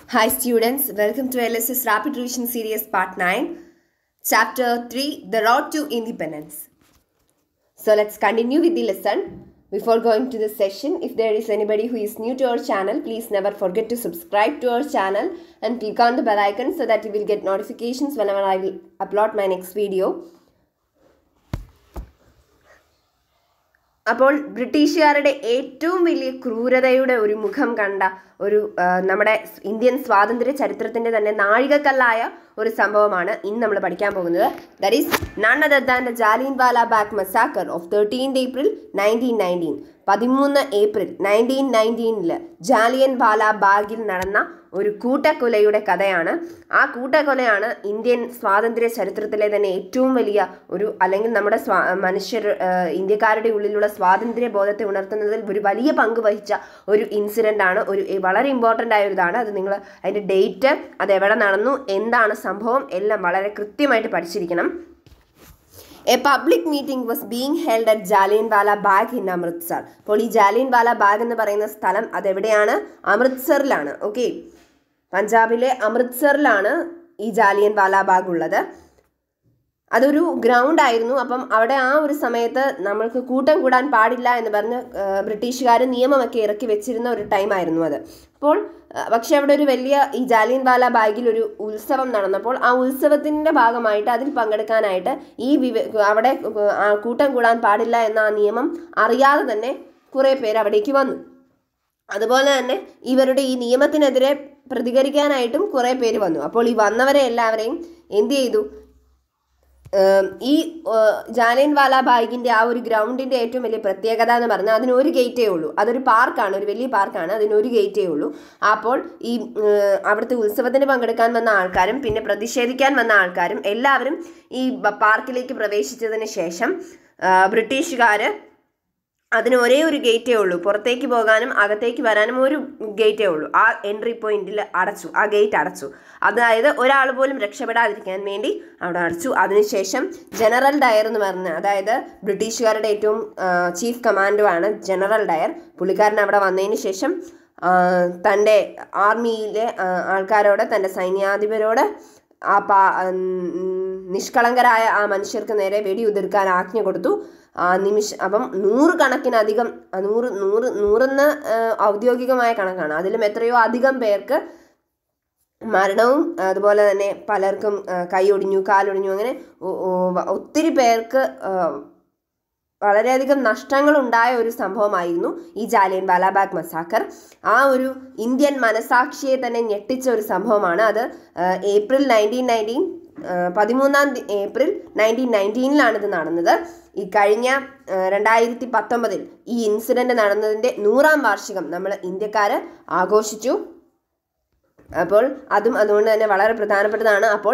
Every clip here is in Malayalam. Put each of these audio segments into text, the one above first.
Hi students, welcome to LSS Rapid Revision Series Part 9, Chapter 3, The Road to Independence. So let's continue with the lesson. Before going to the session, if there is anybody who is new to our channel, please never forget to subscribe to our channel and click on the bell icon so that you will get notifications whenever I will upload my next video. അപ്പോൾ ബ്രിട്ടീഷുകാരുടെ ഏറ്റവും വലിയ ക്രൂരതയുടെ ഒരു മുഖം കണ്ട ഒരു നമ്മുടെ ഇന്ത്യൻ സ്വാതന്ത്ര്യ ചരിത്രത്തിൻ്റെ തന്നെ നാഴികക്കല്ലായ ഒരു സംഭവമാണ് ഇന്ന് നമ്മൾ പഠിക്കാൻ പോകുന്നത്. That is none other than the Jallianwala Bagh massacre of 13 April 1919. 13 April 1919 Jallianwala ബാഗിൽ നടന്ന ഒരു കൂട്ടക്കൊലയുടെ കഥയാണ്. ആ കൂട്ടക്കൊലയാണ് ഇന്ത്യൻ സ്വാതന്ത്ര്യ ചരിത്രത്തിലെ തന്നെ ഏറ്റവും വലിയ ഒരു, അല്ലെങ്കിൽ നമ്മുടെ ഇന്ത്യക്കാരുടെ ഉള്ളിലുള്ള സ്വാതന്ത്ര്യ ബോധത്തെ ഉണർത്തുന്നതിൽ ഒരു വലിയ പങ്ക് വഹിച്ച ഒരു ഇൻസിഡൻ്റ് ആണ്. ഒരു വളരെ ഇമ്പോർട്ടൻ്റ് ആയ ഒരു ഇതാണ്. അത് നിങ്ങൾ അതിൻ്റെ ഡേറ്റ്, അത് എവിടെ നടന്നു, എന്താണ് സംഭവം എല്ലാം വളരെ കൃത്യമായിട്ട് പഠിച്ചിരിക്കണം. A public meeting was being held at Jallianwala Bagh in Amritsar. അപ്പോൾ ഈ ജാലിയൻവാല ബാഗ് എന്ന് പറയുന്ന സ്ഥലം അതെവിടെയാണ്? അമൃത്സറിലാണ്. ഓക്കെ, പഞ്ചാബിലെ അമൃത്സറിലാണ് ഈ ജാലിയൻവാല ബാഗ് ഉള്ളത്. അതൊരു ഗ്രൗണ്ട് ആയിരുന്നു. അപ്പം അവിടെ ആ ഒരു സമയത്ത് നമ്മൾക്ക് കൂട്ടം കൂടാൻ പാടില്ല എന്ന് പറഞ്ഞ് ബ്രിട്ടീഷുകാർ നിയമമൊക്കെ ഇറക്കി വെച്ചിരുന്ന ഒരു ടൈമായിരുന്നു അത്. അപ്പോൾ പക്ഷെ അവിടെ ഒരു വലിയ ഈ ജാലിയൻവാല ബാഗിൽ ഒരു ഉത്സവം നടന്നപ്പോൾ ആ ഉത്സവത്തിൻ്റെ ഭാഗമായിട്ട് അതിൽ പങ്കെടുക്കാനായിട്ട് അവിടെ കൂട്ടം കൂടാൻ പാടില്ല എന്ന ആ നിയമം അറിയാതെ തന്നെ കുറേ പേര് അവിടേക്ക് വന്നു. അതുപോലെ തന്നെ ഇവരുടെ ഈ നിയമത്തിനെതിരെ പ്രതികരിക്കാനായിട്ടും കുറേ പേര് വന്നു. അപ്പോൾ ഈ വന്നവരെ എല്ലാവരെയും എന്ത് ചെയ്തു? ഈ ജാലിയൻവാല ബാഗിൻ്റെ ആ ഒരു ഗ്രൗണ്ടിൻ്റെ ഏറ്റവും വലിയ പ്രത്യേകത എന്ന് പറഞ്ഞാൽ അതിനൊരു ഗേറ്റേ ഉള്ളൂ. അതൊരു പാർക്കാണ്, ഒരു വലിയ പാർക്കാണ്, അതിനൊരു ഗേറ്റേ ഉള്ളൂ. അപ്പോൾ ഈ അവിടുത്തെ ഉത്സവത്തിന് പങ്കെടുക്കാൻ വന്ന ആൾക്കാരും പിന്നെ പ്രതിഷേധിക്കാൻ വന്ന ആൾക്കാരും എല്ലാവരും ഈ പാർക്കിലേക്ക് പ്രവേശിച്ചതിന് ശേഷം ബ്രിട്ടീഷുകാർ അതിന് ഒരേ ഒരു ഗേറ്റേ ഉള്ളൂ, പുറത്തേക്ക് പോകാനും അകത്തേക്ക് വരാനും ഒരു ഗേറ്റേ ഉള്ളൂ. ആ എൻട്രി പോയിന്റിൽ അടച്ചു, ആ ഗേറ്റ് അടച്ചു. അതായത് ഒരാൾ പോലും രക്ഷപ്പെടാതിരിക്കാൻ വേണ്ടി അവിടെ അടച്ചു. അതിനുശേഷം ജനറൽ ഡയർ എന്ന് പറഞ്ഞ, അതായത് ബ്രിട്ടീഷുകാരുടെ ഏറ്റവും ചീഫ് കമാൻഡോ ആണ് ജനറൽ ഡയർ. പുള്ളിക്കാരൻ അവിടെ വന്നതിന് ശേഷം തൻ്റെ ആർമിയിലെ ആൾക്കാരോട്, തൻ്റെ സൈന്യാധിപരോട് നിഷ്കളങ്കരായ ആ മനുഷ്യർക്ക് നേരെ വെടിയുതിർക്കാൻ ആജ്ഞ കൊടുത്തു. അപ്പം 100 കണക്കിനധികം, 100 ഔദ്യോഗികമായ കണക്കാണ്, അതിലും എത്രയോ അധികം പേർക്ക് മരണവും അതുപോലെ തന്നെ പലർക്കും കൈയൊടിഞ്ഞു, കാലൊടിഞ്ഞു, അങ്ങനെ ഒത്തിരി പേർക്ക് വളരെയധികം നഷ്ടങ്ങൾ ഉണ്ടായ ഒരു സംഭവമായിരുന്നു ഈ ജാലിയൻവാല ബാഗ് മസാക്കർ. ആ ഒരു ഇന്ത്യൻ മനസാക്ഷിയെ തന്നെ ഞെട്ടിച്ച ഒരു സംഭവമാണ് അത്. ഏപ്രിൽ 13 ഏപ്രിൽ 1919 ഇത് നടന്നത്. ഈ കഴിഞ്ഞ 2019 ഈ ഇൻസിഡൻറ്റ് നടന്നതിൻ്റെ 100ാം വാർഷികം നമ്മൾ ഇന്ത്യക്കാർ ആഘോഷിച്ചു. അപ്പോൾ അതുകൊണ്ട് തന്നെ വളരെ പ്രധാനപ്പെട്ടതാണ്. അപ്പോൾ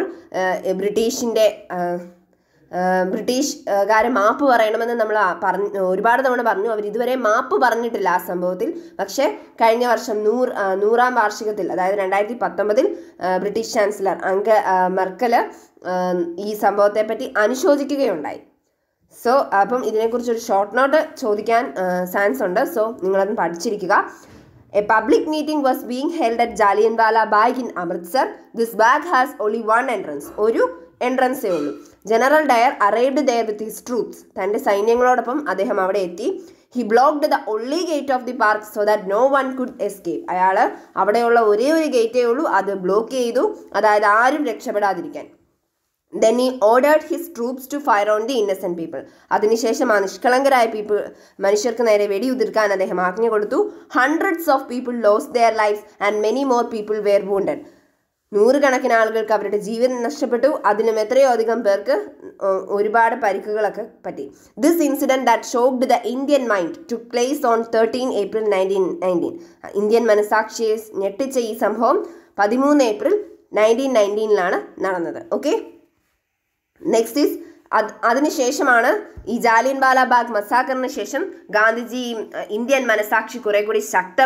ബ്രിട്ടീഷുകാരെ മാപ്പ് പറയണമെന്ന് നമ്മൾ ഒരുപാട് തവണ പറഞ്ഞു. അവർ ഇതുവരെ മാപ്പ് പറഞ്ഞിട്ടില്ല ആ സംഭവത്തിൽ. പക്ഷേ കഴിഞ്ഞ വർഷം 100ാം വാർഷികത്തിൽ, അതായത് 2019 ബ്രിട്ടീഷ് ചാൻസലർ മെർക്കൽ ഈ സംഭവത്തെപ്പറ്റി അനുശോചിക്കുകയുണ്ടായി. സോ അപ്പം ഇതിനെക്കുറിച്ചൊരു ഷോർട്ട് നോട്ട് ചോദിക്കാൻ ചാൻസ് ഉണ്ട്. സോ നിങ്ങളത് പഠിച്ചിരിക്കുക. A public meeting was being held at Jallianwala Bagh in Amritsar. This bag has only one entrance. ഒരു എൻട്രൻസേ ഉള്ളൂ. General Dyer arrived there with his troops. തൻ്റെ സൈന്യങ്ങളോടൊപ്പം അദ്ദേഹം അവിടെ എത്തി. He blocked the only gate of the park so that no one could escape. അയാൾ അവിടെയുള്ള ഒരേ ഒരു ഗേറ്റേ ഉള്ളൂ, അത് ബ്ലോക്ക് ചെയ്തു, അതായത് ആരും രക്ഷപ്പെടാതിരിക്കാൻ. Then he ordered his troops to fire on the innocent people. അതിനുശേഷം ആ നിഷ്കളങ്കരായ മനുഷ്യർക്ക് നേരെ വെടിയുതിർക്കാൻ അദ്ദേഹം ആജ്ഞ കൊടുത്തു. Hundreds of people lost their lives and many more people were wounded. 100 കണക്കിന് ആളുകൾക്ക് അവരുടെ ജീവൻ നഷ്ടപ്പെട്ടു, അതിലും എത്രയോ അധികം പേർക്ക് ഒരുപാട് പരിക്കുകളൊക്കെ പറ്റി. This incident that shocked the Indian mind took place on 13 April 1919. Indian മനസാക്ഷിയെ ഞെട്ടിച്ച ഈ സംഭവം 13 ഏപ്രിൽ 1919 നടന്നത്. ഓക്കെ, നെക്സ്റ്റ് ഈസ് അതിനുശേഷമാണ് ഈ ജാലിയൻവാല ബാഗ് മസാക്കറിന് ശേഷം ഗാന്ധിജി ഇന്ത്യൻ മനസാക്ഷി കുറെ കൂടി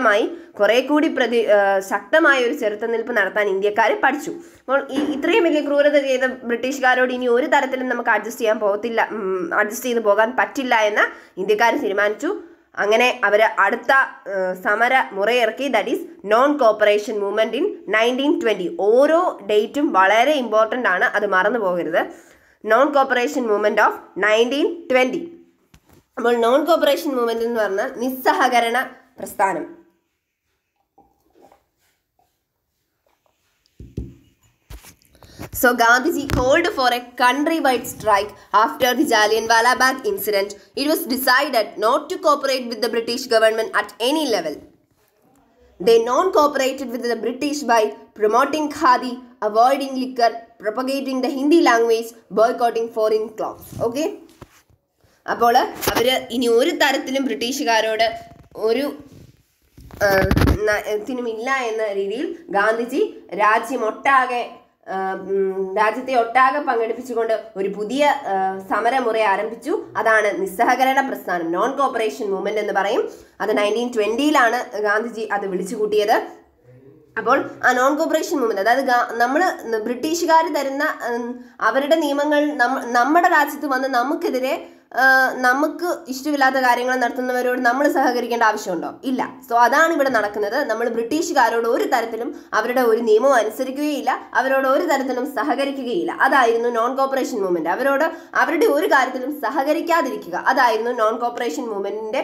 ശക്തമായ ഒരു ചെറുത്തുനിൽപ്പ് നടത്താൻ ഇന്ത്യക്കാർ പഠിച്ചു. അപ്പോൾ ഇത്രയും വലിയ ക്രൂരത ചെയ്ത ബ്രിട്ടീഷുകാരോട് ഇനി ഒരു തരത്തിലും നമുക്ക് അഡ്ജസ്റ്റ് ചെയ്ത് പോകാൻ പറ്റില്ല എന്ന് ഇന്ത്യക്കാർ തീരുമാനിച്ചു. അങ്ങനെ അവർ അടുത്ത സമര മുറയിറക്കി. That is non cooperation movement in 1920. ഓരോ ഡേറ്റും വളരെ ഇമ്പോർട്ടൻ്റ് ആണ്, അത് മറന്നു പോകരുത്. Non cooperation movement of 1920. അപ്പോൾ നോൺ കോപ്പറേഷൻ മൂവ്മെൻറ്റ് എന്ന് പറഞ്ഞാൽ നിസ്സഹകരണ പ്രസ്ഥാനം. So Gandhiji called for a country-wide strike after the Jallianwala Bagh incident. It was decided not to cooperate with the British government at any level. They non-cooperated with the British by promoting khadi, avoiding liquor, propagating the Hindi language, boycotting foreign clothes. Okay? അപ്പോൾ അവർ ഇനി ഒരു തരത്തിലും ബ്രിട്ടീഷുകാരോട് ഒരു ത്തിനുമില്ല എന്ന രീതിയിൽ ഗാന്ധിജി രാജ്യത്തെ ഒട്ടാകെ പങ്കെടുപ്പിച്ചുകൊണ്ട് ഒരു പുതിയ സമരമുറ ആരംഭിച്ചു. അതാണ് നിസ്സഹകരണ പ്രസ്ഥാനം, നോൺ കോപ്പറേഷൻ മൂവ്മെന്റ് എന്ന് പറയും. അത് 1920 ഗാന്ധിജി അത് വിളിച്ചുകൂട്ടിയത്. അപ്പോൾ ആ നോൺ കോപ്പറേഷൻ മൂവ്മെന്റ്, അതായത് നമ്മൾ ബ്രിട്ടീഷുകാർ തരുന്ന അവരുടെ നിയമങ്ങൾ നമ്മുടെ രാജ്യത്ത് വന്ന് നമുക്കെതിരെ നമുക്ക് ഇഷ്ടമില്ലാത്ത കാര്യങ്ങൾ നടത്തുന്നവരോട് നമ്മൾ സഹകരിക്കേണ്ട ആവശ്യമുണ്ടോ? ഇല്ല. സോ അതാണ് ഇവിടെ നടക്കുന്നത്. നമ്മൾ ബ്രിട്ടീഷുകാരോട് ഒരു തരത്തിലും അവരുടെ ഒരു നിയമവും അനുസരിക്കുകയില്ല, അവരോട് ഒരു തരത്തിലും സഹകരിക്കുകയില്ല. അതായിരുന്നു നോൺ കോപ്പറേഷൻ മൂവ്മെന്റ്. അവരുടെ ഒരു കാര്യത്തിലും സഹകരിക്കാതിരിക്കുക, അതായിരുന്നു നോൺ കോപ്പറേഷൻ മൂവ്മെന്റിന്റെ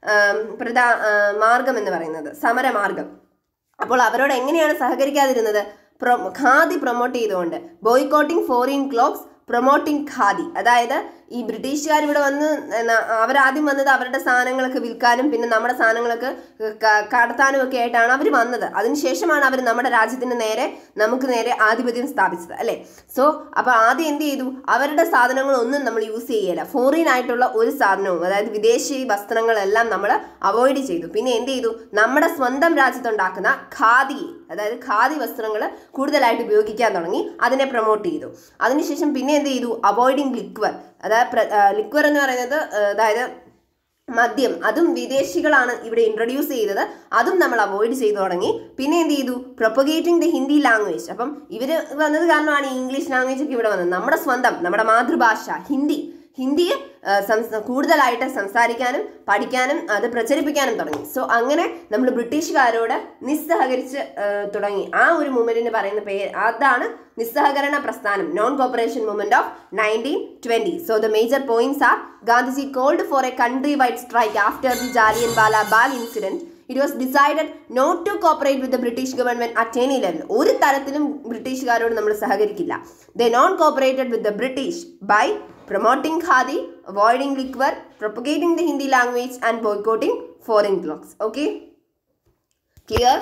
മാർഗം എന്ന് പറയുന്നത്, സമരമാർഗം. അപ്പോൾ അവരോട് എങ്ങനെയാണ് സഹകരിക്കാതിരുന്നത്? ഖാദി പ്രൊമോട്ട് ചെയ്തുകൊണ്ട്. Boycotting foreign clothes, promoting khadi. അതായത് ഈ ബ്രിട്ടീഷുകാർ ഇവിടെ വന്ന് അവരാദ്യം വന്നത് അവരുടെ സാധനങ്ങളൊക്കെ വിൽക്കാനും പിന്നെ നമ്മുടെ സാധനങ്ങളൊക്കെ കടത്താനും ഒക്കെ ആയിട്ടാണ് അവർ വന്നത്. അതിനുശേഷമാണ് അവർ നമ്മുടെ രാജ്യത്തിന് നമുക്ക് നേരെ ആധിപത്യം സ്ഥാപിച്ചത്, അല്ലേ? സോ അപ്പോൾ ആദ്യം എന്ത് ചെയ്തു? അവരുടെ സാധനങ്ങളൊന്നും നമ്മൾ യൂസ് ചെയ്യില്ല. ഫോറിൻ ആയിട്ടുള്ള ഒരു സാധനവും, അതായത് വിദേശി വസ്ത്രങ്ങളെല്ലാം നമ്മൾ അവോയ്ഡ് ചെയ്തു. പിന്നെ എന്ത് ചെയ്തു? നമ്മുടെ സ്വന്തം രാജ്യത്തുണ്ടാക്കുന്ന ഖാദി, അതായത് ഖാദി വസ്ത്രങ്ങൾ കൂടുതലായിട്ട് ഉപയോഗിക്കാൻ തുടങ്ങി, അതിനെ പ്രൊമോട്ട് ചെയ്തു. അതിനുശേഷം പിന്നെ എന്ത് ചെയ്തു? അവോയ്ഡിങ് ലിക്വർ, അതായത് ലിക്വർ എന്ന് പറയുന്നത് അതായത് മദ്യം, അതും വിദേശികളാണ് ഇവിടെ ഇൻട്രൊഡ്യൂസ് ചെയ്തത്, അതും നമ്മൾ അവോയ്ഡ് ചെയ്തു തുടങ്ങി. പിന്നെ എന്ത് ചെയ്തു? Propagating the Hindi language. അപ്പം ഇവർ വന്നത് കാരണമാണ് ഈ ഇംഗ്ലീഷ് ലാംഗ്വേജ് ഒക്കെ ഇവിടെ വന്നത്. നമ്മുടെ സ്വന്തം, നമ്മുടെ മാതൃഭാഷ ഹിന്ദിയെ കൂടുതലായിട്ട് സംസാരിക്കാനും പഠിക്കാനും അത് പ്രചരിപ്പിക്കാനും തുടങ്ങി. സോ അങ്ങനെ നമ്മൾ ബ്രിട്ടീഷുകാരോട് നിസ്സഹകരിച്ച് തുടങ്ങി. ആ ഒരു മൂവ്മെന്റിന് പറയുന്ന പേര് അതാണ് നിസ്സഹകരണ പ്രസ്ഥാനം, non cooperation movement of 1920. So the major points are: Gandhiji called for a country wide strike after the Jallianwala Bagh incident. It was decided not to cooperate with the British government at any level. ഒരു തരത്തിലും ബ്രിട്ടീഷുകാരോട് നമ്മൾ സഹകരിക്കില്ല. They non-cooperated with the British by promoting khadi, avoiding liquor, propagating the Hindi language and boycotting foreign clothes. Okay? Clear?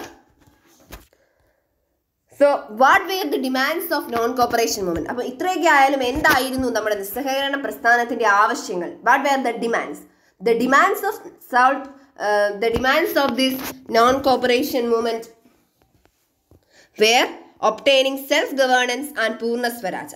So, what were the demands of non-cooperation movement? അപ്പോൾ ഇത്രയൊക്കെ ആയാലും എന്തായിരുന്നു നമ്മുടെ നിസ്സഹകരണ പ്രസ്ഥാനത്തിന്റെ ആവശ്യങ്ങൾ? What were the demands? The demands of this non-cooperation movement were obtaining self-governance and പൂർണ്ണ സ്വരാജ്.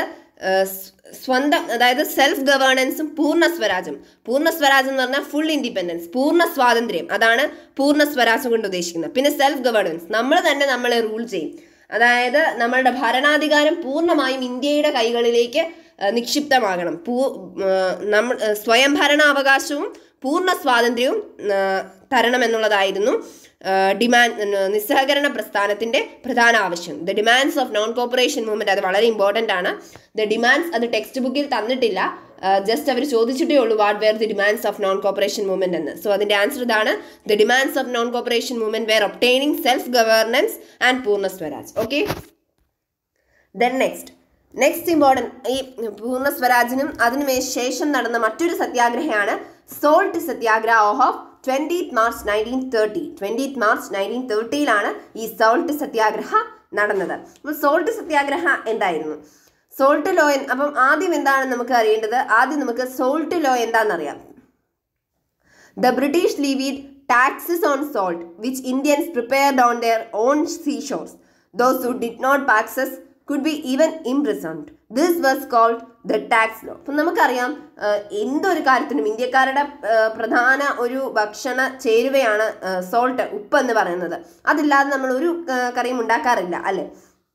അതായത് സെൽഫ് ഗവേണൻസും പൂർണ്ണ സ്വരാജും. പൂർണ്ണ സ്വരാജ് എന്ന് പറഞ്ഞാൽ ഫുൾ ഇൻഡിപെൻഡൻസ്, പൂർണ്ണ സ്വാതന്ത്ര്യം, അതാണ് പൂർണ്ണ സ്വരാജ് കൊണ്ട് ഉദ്ദേശിക്കുന്നത്. പിന്നെ സെൽഫ് ഗവേണൻസ്, നമ്മൾ തന്നെ നമ്മളെ റൂൾ ചെയ്യും. അതായത് നമ്മളുടെ ഭരണാധികാരം പൂർണ്ണമായും ഇന്ത്യയുടെ കൈകളിലേക്ക് നിക്ഷിപ്തമാകണം. സ്വയം ഭരണാവകാശവും പൂർണ്ണ സ്വാതന്ത്ര്യവും തരണമെന്നുള്ളതായിരുന്നു നിസ്സഹകരണ പ്രസ്ഥാനത്തിന്റെ പ്രധാന ആവശ്യം. The demands of non cooperation movement, അത് വളരെ ഇമ്പോർട്ടൻ്റ് ആണ്. ദ ഡിമാൻഡ്സ് അത് ടെക്സ്റ്റ് ബുക്കിൽ തന്നിട്ടില്ല, ജസ്റ്റ് അവർ ചോദിച്ചിട്ടേ ഉള്ളൂ what were the demands of non cooperation movement എന്ന്. സോ അതിന്റെ ആൻസർ ഇതാണ്: the demands of non cooperation movement were obtaining self governance and Purna Swaraj. Okay, then next important, ഈ പൂർണ്ണ സ്വരാജിനും അതിനു ശേഷം നടന്ന മറ്റൊരു സത്യാഗ്രഹമാണ് salt satyagraha of 20th March 1930. 20th March 1930 ഈ സോൾട്ട് സത്യാഗ്രഹ നടന്നത്. അപ്പോൾ സോൾട്ട് സത്യാഗ്രഹ എന്തായിരുന്നു? സോൾട്ട് ലോ, അപ്പം ആദ്യം എന്താണ് നമുക്ക് അറിയേണ്ടത്? ആദ്യം നമുക്ക് സോൾട്ട് ലോ എന്താണെന്നറിയാം. The British levied taxes on salt which Indians prepared on their own seashores. Those who did not taxes could be even imprisoned. This was called the tax law. അപ്പം നമുക്കറിയാം, എന്തൊരു കാര്യത്തിനും ഇന്ത്യക്കാരുടെ പ്രധാന ഒരു ഭക്ഷണ ചേരുവയാണ് സോൾട്ട്, ഉപ്പ് എന്ന് പറയുന്നത്. അതില്ലാതെ നമ്മൾ ഒരു കറിയും ഉണ്ടാക്കാറില്ല, അല്ലേ?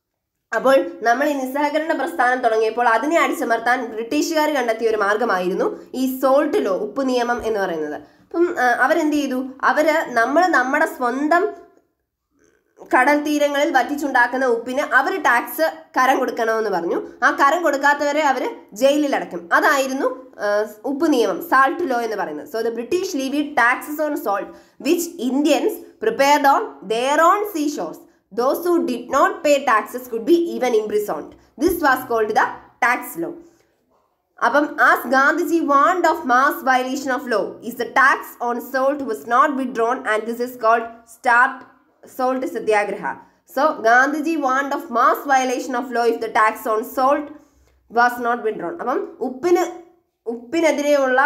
അപ്പോൾ നമ്മൾ ഈ നിസ്സഹകരണ പ്രസ്ഥാനം തുടങ്ങിയപ്പോൾ അതിനെ അടിച്ചമർത്താൻ ബ്രിട്ടീഷുകാർ കണ്ടെത്തിയ ഒരു മാർഗമായിരുന്നു ഈ സോൾട്ട് ലോ, ഉപ്പ് നിയമം എന്ന് പറയുന്നത്. അപ്പം അവരെന്ത് ചെയ്തു? നമ്മുടെ സ്വന്തം കടൽ തീരങ്ങളിൽ വറ്റിച്ചുണ്ടാക്കുന്ന ഉപ്പിന് അവർ ടാക്സ് കരം കൊടുക്കണമെന്ന് പറഞ്ഞു. ആ കരം കൊടുക്കാത്തവരെ അവർ ജയിലിൽ അടയ്ക്കും. അതായിരുന്നു ഉപ്പ് നിയമം, സാൾട്ട് ലോ എന്ന് പറയുന്നത്. So the British levied taxes on salt which Indians prepared on their own seashores. Those who did not pay taxes could be even imprisoned. This was called the tax law. അപ്പം as Gandhiji warned of mass violation of law, is the tax on salt was not withdrawn, and this is called salt satyagraha. So Gandhiji warned of mass violation of law if the tax on salt was not withdrawn. അപ്പം ഉപ്പിനെതിരെയുള്ള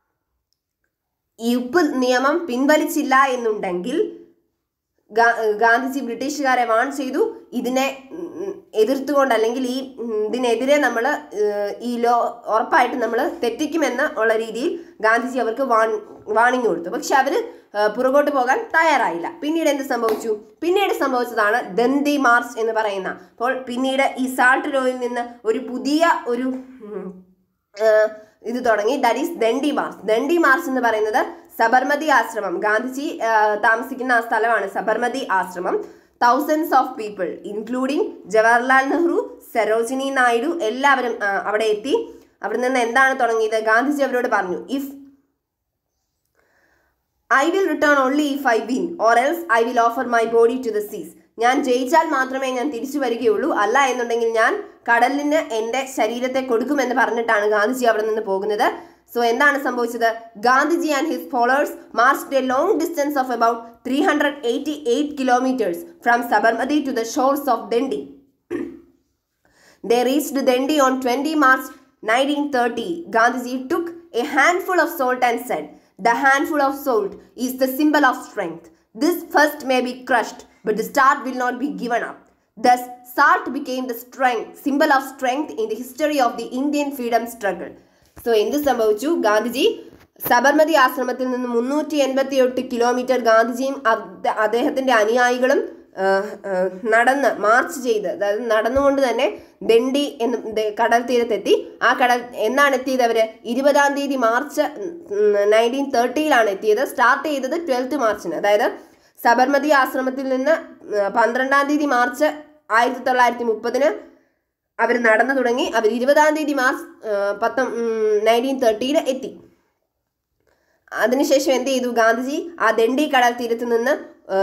ഈ ഉപ്പ് നിയമം പിൻവലിച്ചില്ല എന്നുണ്ടെങ്കിൽ ഗാന്ധിജി ബ്രിട്ടീഷുകാരെ വാൺ ചെയ്തു. ഇതിനെ എതിർത്തുകൊണ്ട് അല്ലെങ്കിൽ ഇതിനെതിരെ നമ്മൾ ഈ ലോ ഉറപ്പായിട്ട് നമ്മൾ തെറ്റിക്കുമെന്ന് ഉള്ള രീതിയിൽ ഗാന്ധിജി അവർക്ക് വാണിംഗ് കൊടുത്തു. പക്ഷെ അവർ പുറകോട്ട് പോകാൻ തയ്യാറായില്ല. പിന്നീട് എന്ത് സംഭവിച്ചു? പിന്നീട് സംഭവിച്ചതാണ് ദണ്ഡി മാർച്ച് എന്ന് പറയുന്ന. അപ്പോൾ പിന്നീട് ഈ സാൾട്ട് ലോയിൽ നിന്ന് ഒരു പുതിയ ഒരു ഇത് തുടങ്ങി. That is Dandi march. Dandi march എന്ന് പറയുന്നത് സബർമതി ആശ്രമം, ഗാന്ധിജി താമസിക്കുന്ന ആ സ്ഥലമാണ് സബർമതി ആശ്രമം. thousands of people including Jawaharlal Nehru, Sarojini Naidu എല്ലാവരും അവിടെ എത്തി. അവിടെ നിന്ന് എന്താണ് തുടങ്ങിയത്? ഗാന്ധിജി അവരോട് പറഞ്ഞു, I will return only if I win, or else I will offer my body to the seas. ഞാൻ ജയിച്ചാൽ മാത്രമേ ഞാൻ തിരിച്ചു വരികയുള്ളൂ, അല്ല എന്നുണ്ടെങ്കിൽ ഞാൻ കടലിന് എൻ്റെ ശരീരത്തെ കൊടുക്കുമെന്ന് പറഞ്ഞിട്ടാണ് ഗാന്ധിജി അവിടെ നിന്ന് പോകുന്നത്. സോ എന്താണ് സംഭവിച്ചത്? Gandhiji and his followers marched a long distance of about 388 kilometers from Sabarmati to the shores of Dandi. They reached Dandi on 20 March 1930. Gandhiji took a handful of salt and said, "The handful of salt is the symbol of strength. This first may be crushed, but the start will not be given up." Thus, salt became the symbol of strength in the history of the Indian freedom struggle. So, എന്ത് സംഭവിച്ചു? ഗാന്ധിജി സബർമതി ആശ്രമത്തിൽ നിന്ന് 388 കിലോമീറ്റർ ഗാന്ധിജിയും അദ്ദേഹത്തിൻ്റെ അനുയായികളും മാർച്ച് ചെയ്ത്, അതായത് നടന്നുകൊണ്ട് തന്നെ ദണ്ഡി എന്ന കടൽ തീരത്തെത്തി. ആ കടൽ എന്നാണ് എത്തിയത്? അവർ 20-ാം തീയതി മാർച്ച് 1930 എത്തിയത്. സ്റ്റാർട്ട് ചെയ്തത് 12th മാർച്ചിന്, അതായത് സബർമതി ആശ്രമത്തിൽ നിന്ന് 12-ാം തീയതി മാർച്ച് 1930 അവർ നടന്നു തുടങ്ങി. അവർ 20-ാം തീയതി മാർച്ച് 1930 എത്തി. അതിനുശേഷം എന്ത് ചെയ്തു? ഗാന്ധിജി ആ ദണ്ഡി കടൽ തീരത്ത് നിന്ന്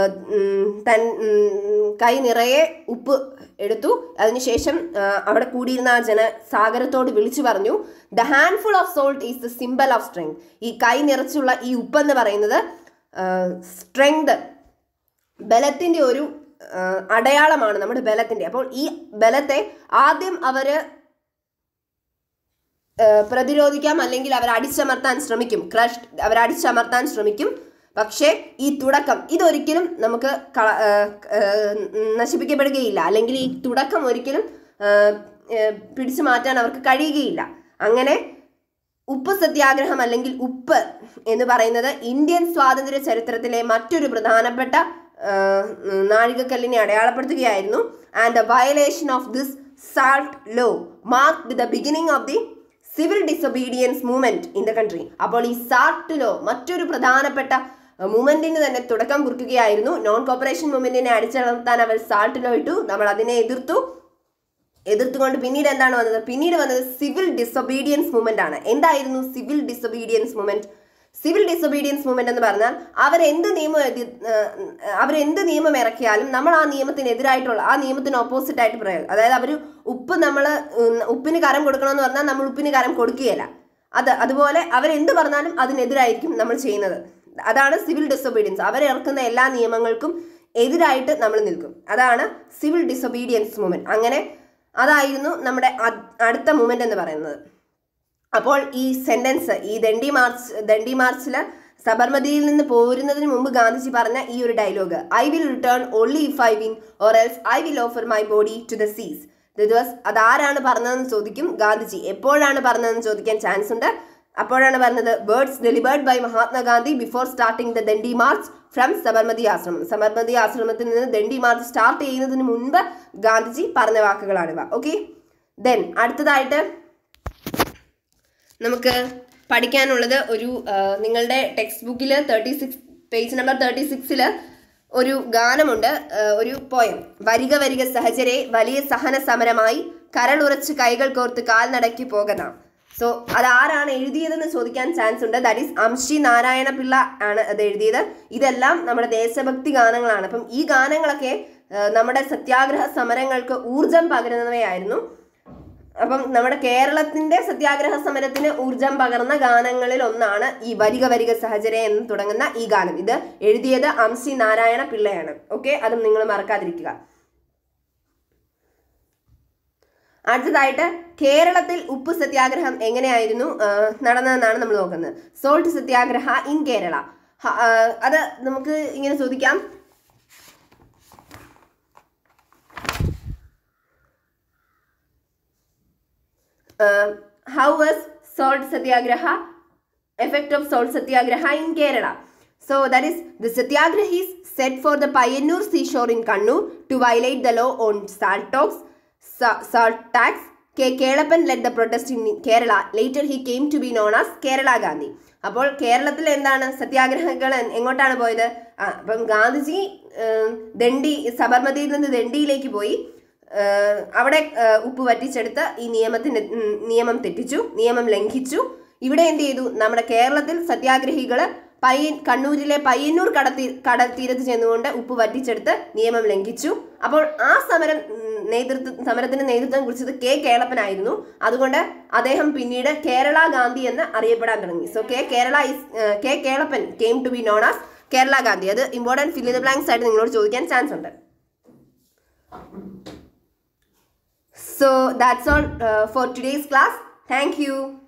കൈ നിറയെ ഉപ്പ് എടുത്തു. അതിനുശേഷം അവിടെ കൂടിയിരുന്ന ആ ജനസാഗരത്തോട് വിളിച്ചു പറഞ്ഞു, "the handful of salt is the symbol of strength." ഈ കൈ നിറച്ചുള്ള ഈ ഉപ്പെന്ന് പറയുന്നത് സ്ട്രെങ്ത്, ബലത്തിൻ്റെ ഒരു അടയാളമാണ്, നമ്മുടെ ബലത്തിൻ്റെ. അപ്പോൾ ഈ ബലത്തെ ആദ്യം പ്രതിരോധിക്കാം, അല്ലെങ്കിൽ അവർ അടിച്ചമർത്താൻ ശ്രമിക്കും, അവർ അടിച്ചമർത്താൻ ശ്രമിക്കും. പക്ഷേ ഈ തുടക്കം ഇതൊരിക്കലും നമുക്ക് നശിപ്പിക്കപ്പെടുകയില്ല, അല്ലെങ്കിൽ ഈ തുടക്കം ഒരിക്കലും പിടിച്ചു മാറ്റാൻ അവർക്ക് കഴിയുകയില്ല. അങ്ങനെ ഉപ്പ് സത്യാഗ്രഹം അല്ലെങ്കിൽ ഉപ്പ് എന്ന് പറയുന്നത് ഇന്ത്യൻ സ്വാതന്ത്ര്യ ചരിത്രത്തിലെ മറ്റൊരു പ്രധാനപ്പെട്ട നാഴികക്കല്ലിനെ അടയാളപ്പെടുത്തുകയായിരുന്നു. And the violation of this salt law marked the beginning of the civil disobedience movement in the country. അപ്പോൾ ഈ സാൾട്ട് ലോ മറ്റൊരു പ്രധാനപ്പെട്ട മൂവ്മെന്റിന് തന്നെ തുടക്കം കുറിക്കുകയായിരുന്നു. നോൺ കോപ്പറേഷൻ മൂവ്മെന്റിനെ അടിച്ചമർത്താൻ അവർ സാൾട്ട് ലോ ഇട്ടു. നമ്മൾ അതിനെ എതിർത്തുകൊണ്ട് പിന്നീട് എന്താണ് വന്നത്? പിന്നീട് വന്നത് സിവിൽ ഡിസൊബീഡിയൻസ് മൂവ്മെന്റ് ആണ്. എന്തായിരുന്നു civil disobedience movement? Civil disobedience movement എന്ന് പറഞ്ഞാൽ അവരെന്ത് നിയമം ഇറക്കിയാലും നമ്മൾ ആ നിയമത്തിനെതിരായിട്ടുള്ള, ആ നിയമത്തിന് ഓപ്പോസിറ്റ് ആയിട്ട് പറയുക. അതായത് അവർ ഉപ്പിന് കരം കൊടുക്കണമെന്ന് പറഞ്ഞാൽ നമ്മൾ ഉപ്പിന് കരം കൊടുക്കുകയില്ല. അതുപോലെ അവരെന്ത് പറഞ്ഞാലും അതിനെതിരായിരിക്കും നമ്മൾ ചെയ്യുന്നത്. അതാണ് സിവിൽ ഡിസൊബീഡിയൻസ്. അവരിറക്കുന്ന എല്ലാ നിയമങ്ങൾക്കും എതിരായിട്ട് നമ്മൾ നിൽക്കും. അതാണ് സിവിൽ ഡിസൊബീഡിയൻസ് മൂവ്മെന്റ്. അങ്ങനെ അതായിരുന്നു നമ്മുടെ അടുത്ത മൂവ്മെന്റ് എന്ന് പറയുന്നത്. അപ്പോൾ ഈ സെന്റൻസ്, ഈ ദണ്ഡി മാർച്ചിൽ സബർമതിയിൽ നിന്ന് പോരുന്നതിന് മുമ്പ് ഗാന്ധിജി പറഞ്ഞ ഈ ഒരു dialogue, "I will return only if I win, or else I will offer my body to the seas." അതാരാണ് പറഞ്ഞതെന്ന് ചോദിക്കും. ഗാന്ധിജി. എപ്പോഴാണ് പറഞ്ഞതെന്ന് ചോദിക്കാൻ ചാൻസ് ഉണ്ട്. അപ്പോഴാണ് പറഞ്ഞത് words delivered by Mahatma Gandhi before starting the Dandi March from Sabarmati ആശ്രമം. സബർമതി ആശ്രമത്തിൽ നിന്ന് ദണ്ഡി മാർച്ച് സ്റ്റാർട്ട് ചെയ്യുന്നതിന് മുൻപ് ഗാന്ധിജി പറഞ്ഞ വാക്കുകളാണിവ. ഓക്കെ, ദെൻ അടുത്തതായിട്ട് നമുക്ക് പഠിക്കാനുള്ളത് ഒരു നിങ്ങളുടെ ടെക്സ്റ്റ് ബുക്കിൽ പേജ് നമ്പർ 36 ഒരു ഗാനമുണ്ട്, ഒരു പോയം. വരിക വരിക സഹചരെ വലിയ സഹന സമരമായി കരളുറച്ച് കൈകൾ കോർത്ത് കാൽനടക്കി പോകനാം. സോ അതാരാണ് എഴുതിയതെന്ന് ചോദിക്കാൻ ചാൻസ് ഉണ്ട്. ദാറ്റ് ഈസ് അംശി നാരായണ പിള്ള ആണ് അത് എഴുതിയത്. ഇതെല്ലാം നമ്മുടെ ദേശഭക്തി ഗാനങ്ങളാണ്. അപ്പം ഈ ഗാനങ്ങളൊക്കെ നമ്മുടെ സത്യാഗ്രഹ സമരങ്ങൾക്ക് ഊർജം പകരുന്നവയായിരുന്നു. അപ്പം നമ്മുടെ കേരളത്തിന്റെ സത്യാഗ്രഹ സമരത്തിന് ഊർജം പകർന്ന ഗാനങ്ങളിൽ ഒന്നാണ് ഈ വരിക വരിക സഹചരെ എന്ന് തുടങ്ങുന്ന ഈ ഗാനം. ഇത് എഴുതിയത് അംശി നാരായണ പിള്ളയാണ്. ഓക്കെ, അതും നിങ്ങൾ മറക്കാതിരിക്കുക. അടുത്തതായിട്ട് കേരളത്തിൽ ഉപ്പ് സത്യാഗ്രഹം എങ്ങനെയായിരുന്നു നടന്നതെന്നാണ് നമ്മൾ നോക്കുന്നത്. Salt satyagraha in Kerala. അത് നമുക്ക് ഇങ്ങനെ ചോദിക്കാം. How was salt satyagraha, effect of salt satyagraha in Kerala? So that is, the satyagrahis set for the Payyanur seashore in Kannur to violate the law on salt tax. K. Kelappan led the protest in Kerala. Later he came to be known as Kerala Gandhi. അപ്പോൾ കേരളത്തിൽ എന്താണ് സത്യാഗ്രഹങ്ങൾ എങ്ങോട്ടാണ് പോയത്? അപ്പം ഗാന്ധിജി സബർമതിയിൽ നിന്ന് ദണ്ഡിയിലേക്ക് പോയി. അവിടെ ഉപ്പ് വറ്റിച്ചെടുത്ത് ഈ നിയമം തെറ്റിച്ചു, നിയമം ലംഘിച്ചു. ഇവിടെ എന്ത് ചെയ്തു? നമ്മുടെ കേരളത്തിൽ സത്യാഗ്രഹികൾ കണ്ണൂരിലെ പയ്യന്നൂർ കടൽത്തീരത്ത് ചെന്നുകൊണ്ട് ഉപ്പ് വറ്റിച്ചെടുത്ത് നിയമം ലംഘിച്ചു. അപ്പോൾ ആ സമരത്തിന് നേതൃത്വം കുറിച്ചത് കെ കേളപ്പനായിരുന്നു. അതുകൊണ്ട് അദ്ദേഹം പിന്നീട് കേരള ഗാന്ധി എന്ന് അറിയപ്പെടാൻ തുടങ്ങി. So K Kelappan came to be known as Kerala Gandhi. അത് important fill in the blanks ആയിട്ട് നിങ്ങളോട് ചോദിക്കാൻ ചാൻസ് ഉണ്ട്. So that's all for today's class. Thank you.